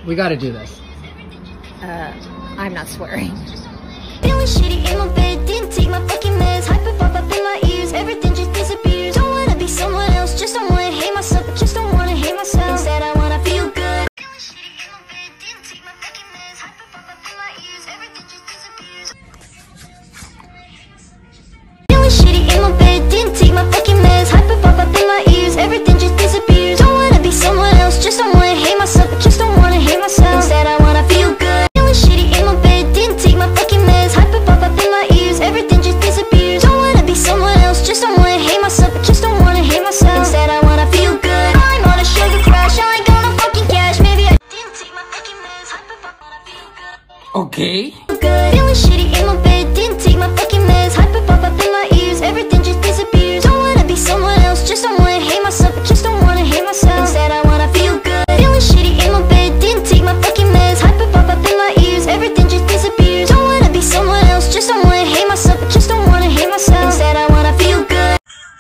We gotta do this. I'm not swearing. Feeling shitty in my bed, didn't take my fucking meds. Hyper pop up in my ears, everything just disappears. Don't wanna be someone else, just don't wanna hate myself, just don't wanna hate myself. Instead I wanna feel good. Feeling shitty in my bed, didn't take my fucking meds. Hyper pop up in my ears, everything just disappears. Feeling shitty in my bed, didn't take my fucking meds. Hyper pop up in my ears, everything just disappears. Don't wanna be someone else, just don't wanna hate myself, just don't wanna hate myself. Instead I wanna feel good. Feeling shitty in my bed, didn't take my fucking meds. Hyper pop up in my ears, everything just disappears. Don't wanna be someone else, just don't wanna hate myself, just don't wanna hate myself. Instead I wanna feel good. I'm on a sugar crash, I ain't got no fucking cash. Maybe I didn't take my fucking meds. Hyper pop, wanna feel good. Okay. Good. Feeling shitty in my bed, didn't take my fucking meds. Hyper pop up in my ears, everything just disappears. Don't wanna be someone else, just don't wanna hate myself, just don't wanna hate myself. Instead I wanna feel good. Feeling shitty in my bed, didn't take my fucking meds. Hyper pop up in my ears, everything just disappears. Don't wanna be someone else, just don't wanna hate myself, just don't wanna hate myself. Instead I wanna feel good.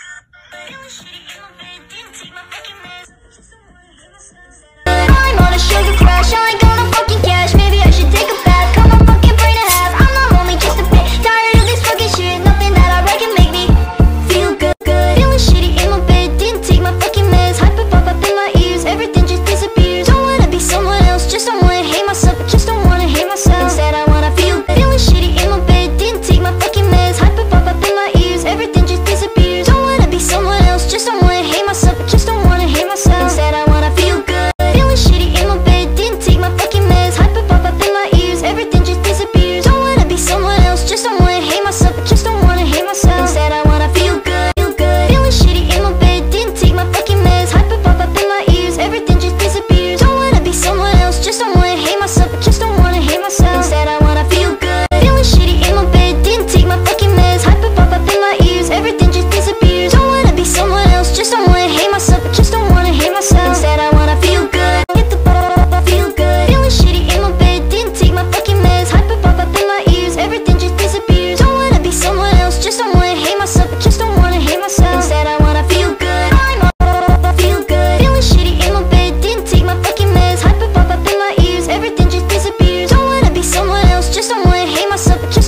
Feeling shitty in my bed, didn't take my fucking meds. Just don't wanna hate myself. I'm on a sugar crash, I ain't got no fucking cash. Maybe I should take a bath, cut my fucking brain in half. I'm not lonely, just a bit tired of this fucking shit. Nothing that I reckon make me feel good. Feeling shitty in my bed, didn't take my fucking meds. Hyper pop up in my ears, everything just disappears. Don't wanna be someone else, just don't wanna hate myself, just don't wanna hate myself. Instead I wanna feel good. Feeling shitty in my bed, didn't take my fucking meds. Hyper pop up in my ears, everything just disappears. Don't wanna be someone else, just don't wanna hate myself, just don't wanna hate myself. Instead I wanna feel good. Feeling shitty in my bed, didn't take my fucking meds. Hyper pop up in my ears, everything just disappears. Don't wanna be someone else, just don't wanna hate myself, just don't wanna hate myself. Instead I wanna feel good. Feel good. Feeling shitty in my bed, didn't take my fucking meds. Hyper pop up in my ears, everything just disappears. Don't wanna be someone else, just don't wanna hate myself, just don't wanna hate myself. Instead I wanna feel good. Feeling shitty in my bed, didn't take my fucking meds. Hyper pop up in my ears, everything just disappears. Don't wanna be someone else, just don't wanna hate myself, just don't wanna hate myself. Instead I wanna feel good. Get the feel good. Feeling shitty in my bed, didn't take my fucking meds. Hyper pop up in my ears, everything just disappears. Don't wanna be someone else, just don't wanna hate myself, just don't wanna hate myself. Instead I wanna feel good. I'm on feel good. Feeling shitty in my bed, didn't take my fucking meds. Hyper pop up in my ears, everything just disappears. Don't wanna be someone else, just don't wanna hate myself.